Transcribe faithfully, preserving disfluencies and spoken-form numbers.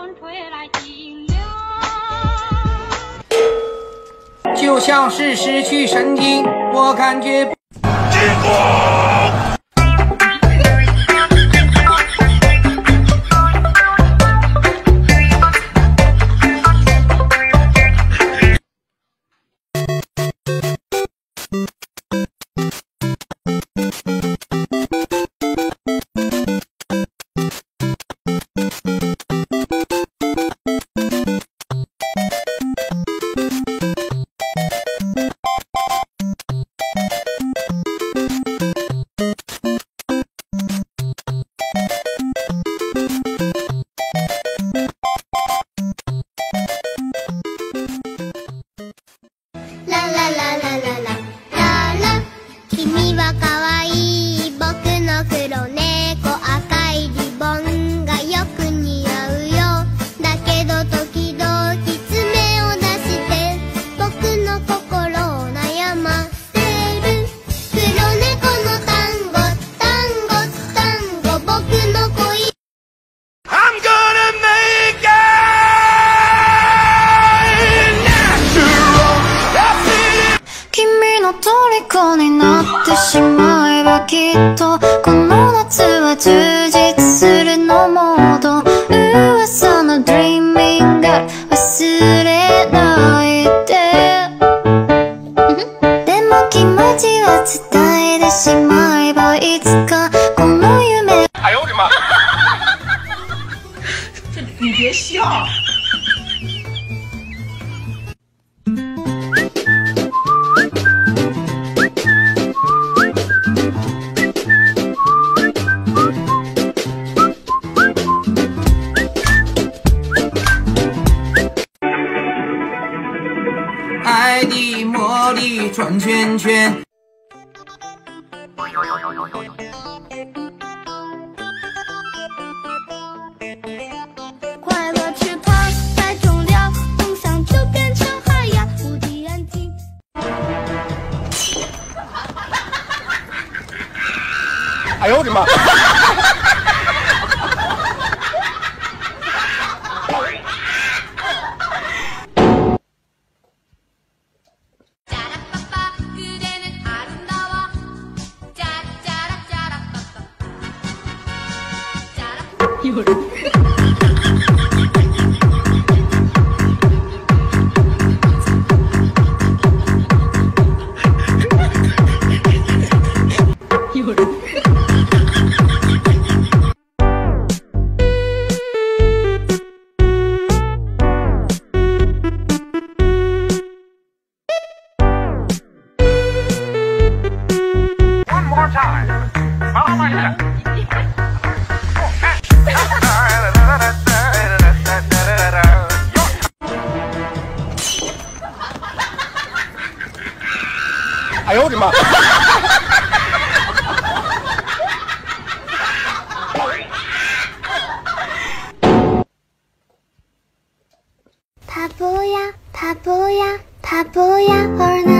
就像是失去神经，我感觉。结果。 虜になってしまえばきっとこの夏は充実するのモード噂の Dreaming Girl 忘れないででも気持ちは伝えてしまえばいつかこの夢哎呦我的妈这你别笑爱的魔力转圈圈。 快乐翅膀太重了，梦想就变成海洋，无敌安静。 哎呦我的妈！ 有人。有人。One more time. Follow my step. 哎呦我的妈！ 바보야 바보야 바보야 얼나